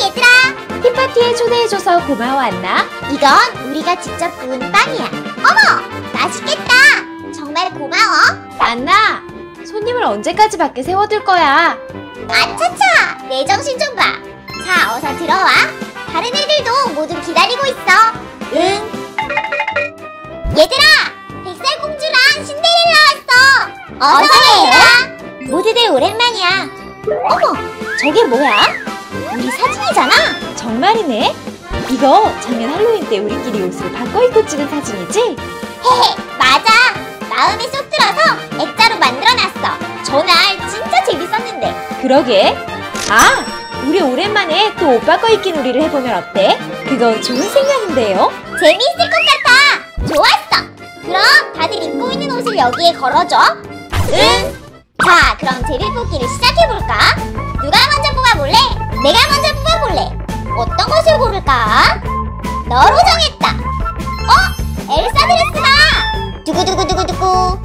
얘들아! 티파티에 초대해줘서 고마워, 안나. 이건 우리가 직접 구운 빵이야. 어머! 맛있겠다! 정말 고마워. 안나, 손님을 언제까지 밖에 세워둘 거야? 아차차! 내 정신 좀 봐. 자, 어서 들어와. 다른 애들도 모두 기다리고 있어. 응. 얘들아! 백설공주랑 신데렐라 왔어. 어서 얘들아! 모두들 오랜만이야. 어머! 저게 뭐야? 우리 사진이잖아? 정말이네? 이거 작년 할로윈 때 우리끼리 옷을 바꿔 입고 찍은 사진이지? 헤헤, 맞아. 마음에 쏙 들어서 액자로 만들어놨어. 저날 진짜 재밌었는데. 그러게. 아, 우리 오랜만에 또 옷 바꿔 입긴 우리를 해보면 어때? 그건 좋은 생각인데요? 재미있을 것 같아. 좋았어. 그럼 다들 입고 있는 옷을 여기에 걸어줘. 응. 자, 그럼 제비 뽑기를 시작해볼까? 누가 먼저 뽑아볼래? 내가 먼저 뽑아볼래. 어떤 것을 고를까? 너로 정했다. 엘사 드레스다. 두구두구두구두구.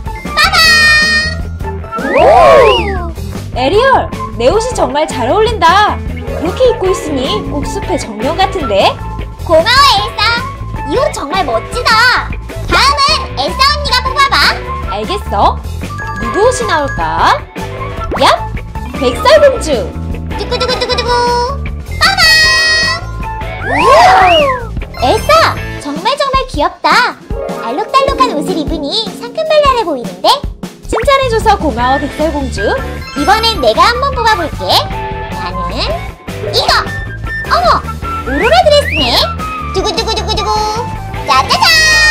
빠밤. 오! 에리얼, 내 옷이 정말 잘 어울린다. 그렇게 입고 있으니 꼭 숲의 정령 같은데? 고마워, 엘사. 이 옷 정말 멋지다. 다음은 엘사 언니가 뽑아봐. 알겠어. 누구 옷이 나올까? 얍! 백설공주! 두구두구두구두구. 빠밤. 엘사, 정말 귀엽다. 알록달록한 옷을 입으니 상큼발랄해 보이는데? 칭찬해줘서 고마워, 백설공주. 이번엔 내가 한번 뽑아볼게. 나는 이거! 어머! 오로라 드레스네? 두구두구두구두구. 짜자잔!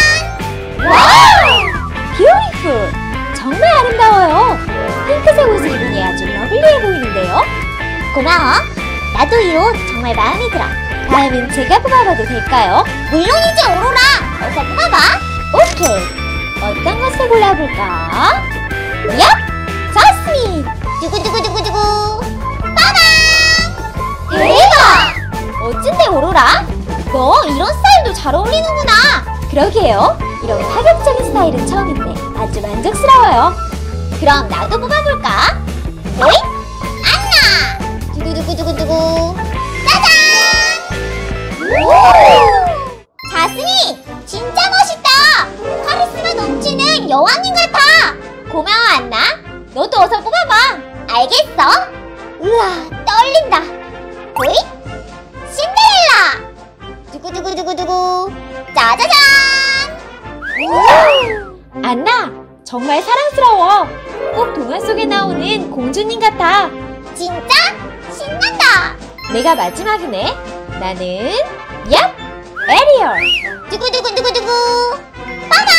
와우! 뷰티풀! 정말 아름다워요. 핑크색 옷을 입으니 아주 러블리해 보이는데요? 고마워. 나도 이 옷 정말 마음에 들어. 다음은 제가 뽑아봐도 될까요? 물론이지, 오로라. 어서 뽑아봐. 오케이. 어떤 것을 골라볼까? 얍! 자스민! 두구두구두구두구. 빠밤! 대박! 멋진데, 오로라? 너 이런 스타일도 잘 어울리는구나. 그러게요. 이런 파격적인 스타일은 처음인데 아주 만족스러워요. 그럼 나도 뽑아볼까? 오이? 안나! 두구두구두구두구. 짜잔! 오! 자스민! 진짜 멋있다! 카리스마 넘치는 여왕님 같아! 고마워, 안나. 너도 어서 뽑아봐. 알겠어? 우와, 떨린다. 오이? 신데렐라! 두구두구두구두구. 짜자잔! 오! 안나, 정말 사랑스러워. 꼭 동화 속에 나오는 공주님 같아. 진짜? 신난다! 내가 마지막이네. 나는 얍! 에리얼! 두구두구두구두구. 빠밤!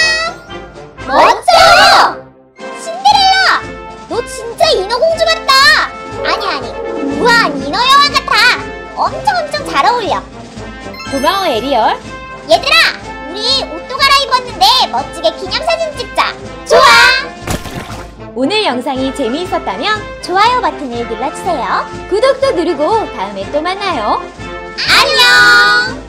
멋져! 신데렐라! 너 진짜 인어공주 같다! 아니, 우아한 인어여왕 같아! 엄청 잘 어울려. 고마워, 에리얼. 얘들아! 우리 옷도 갈아입었는데 멋지게 기념사진 찍자! 좋아! 오늘 영상이 재미있었다면 좋아요 버튼을 눌러주세요. 구독도 누르고 다음에 또 만나요. 안녕!